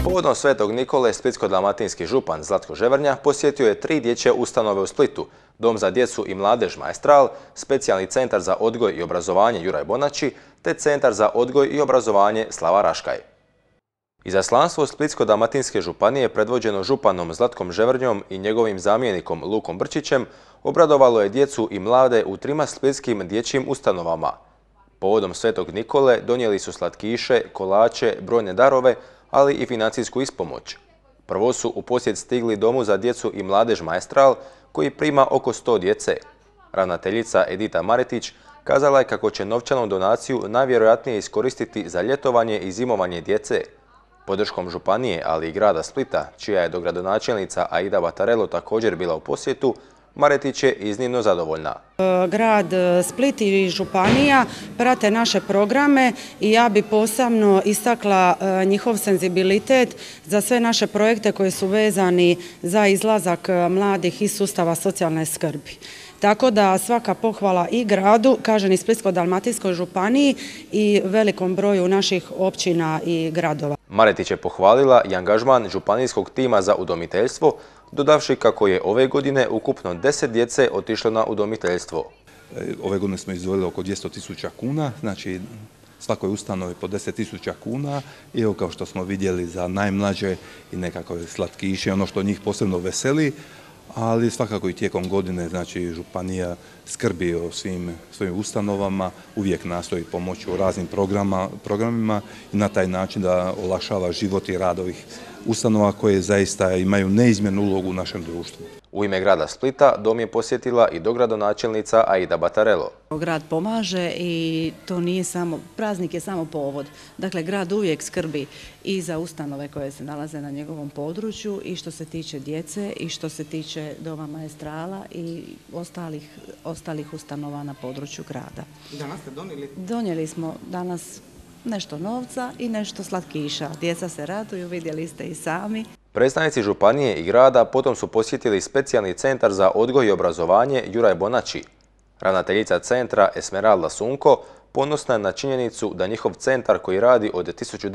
Povodom Svetog Nikole, splitsko-dalmatinski župan Zlatko Ževrnja posjetio je 3 dječje ustanove u Splitu, Dom za djecu i mladež Maestral, Specijalni centar za odgoj i obrazovanje Juraj Bonači te Centar za odgoj i obrazovanje Slava Raškaj. Izaslanstvo Splitsko-dalmatinske županije predvođeno županom Zlatkom Ževrnjom i njegovim zamjenikom Lukom Brčićem obradovalo je djecu i mlade u 3 splitskim dječjim ustanovama. Povodom Svetog Nikole donijeli su slatkiše, kolače, brojne darove, ali i financijsku ispomoć. Prvo su u posjet stigli Domu za djecu i mladež Maestral, koji prima oko 100 djece. Ravnateljica Edita Maretić kazala je kako će novčanu donaciju najvjerojatnije iskoristiti za ljetovanje i zimovanje djece. Podrškom županije, ali i grada Splita, čija je dogradonačelnica Aida Batarelo također bila u posjetu, Maretić je iznimno zadovoljna. Grad Split i županija prate naše programe i ja bi posebno istakla njihov senzibilitet za sve naše projekte koji su vezani za izlazak mladih iz sustava socijalne skrbi. Tako da svaka pohvala i gradu, kažem i Splitsko-dalmatinskoj županiji i velikom broju naših općina i gradova. Maretić je pohvalila i angažman županijskog tima za udomiteljstvo, dodavši kako je ove godine ukupno 10 djece otišlo na udomiteljstvo. Ove godine smo izdvojili oko 200.000 kuna, znači svakoj ustanovi po 10.000 kuna i evo kao što smo vidjeli za najmlađe i nekakve slatkiše, ono što njih posebno veseli, ali svakako i tijekom godine, znači županija skrbi o svim svojim ustanovama, uvijek nastoji pomoći u raznim programima i na taj način da olakšava život i rad ovih ustanova koje zaista imaju neizmjernu ulogu u našem društvu. U ime grada Splita dom je posjetila i dogradonačelnica Aida Batarelo. Grad pomaže i to nije samo, praznik je samo povod. Dakle, grad uvijek skrbi i za ustanove koje se nalaze na njegovom području i što se tiče djece i što se tiče Doma Maestrala i ostalih ustanova na području grada. Danas ste donijeli? Donijeli smo danas nešto novca i nešto slatkiša. Djeca se raduju, vidjeli ste i sami. Predstavnici županije i grada potom su posjetili Specijalni centar za odgoj i obrazovanje Juraj Bonači. Ravnateljica centra Esmeralda Sunko ponosna je na činjenicu da njihov centar koji radi od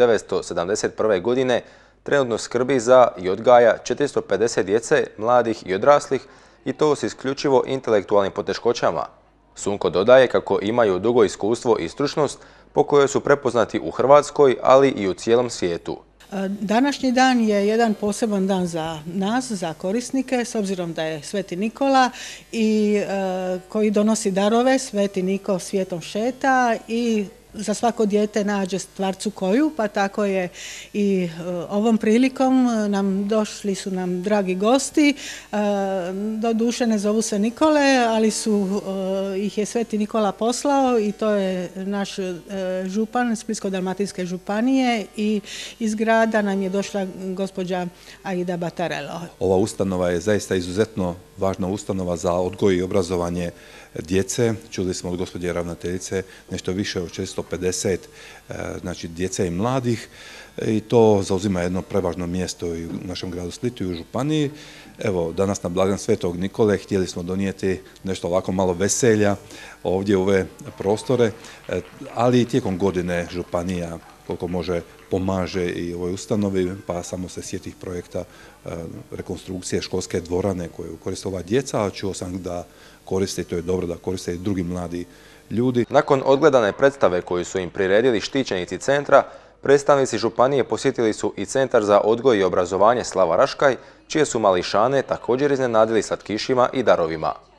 1971. godine trenutno skrbi za i odgaja 450 djece, mladih i odraslih i to s isključivo intelektualnim poteškoćama. Sunko dodaje kako imaju dugo iskustvo i stručnost po kojoj su prepoznati u Hrvatskoj, ali i u cijelom svijetu. Današnji dan je jedan poseban dan za nas, za korisnike, s obzirom da je Sveti Nikola i koji donosi darove. Sveti Niko svijetom šeta i za svako dijete nađe stvarcu koju, pa tako je i ovom prilikom došli su nam dragi gosti. Doduše ne zovu se Nikole, ali ih je Sveti Nikola poslao i to je naš župan Splitsko-dalmatinske županije i iz grada nam je došla gospođa Aida Batarelo. Ova ustanova je zaista izuzetno važna ustanova za odgoj i obrazovanje djece. Čuli smo od gospođe ravnateljice nešto više od 450 znači djece i mladih i to zauzima jedno prevažno mjesto i u našem gradu Splitu i u županiji. Evo, danas na blagdan Svetog Nikole htjeli smo donijeti nešto ovako malo veselja ovdje u ove prostore, ali i tijekom godine županija koliko može pomaže i ovoj ustanovi, pa samo se sjetih projekta rekonstrukcije školske dvorane koju koriste ova djeca, a čuo sam da koriste, to je dobro da koriste i drugi mladi ljudi. Nakon odgledane predstave koju su im priredili štićenici centra, predstavnici županije posjetili su i Centar za odgoj i obrazovanje Slava Raškaj, čije su mališane također iznenadili slatkišima i darovima.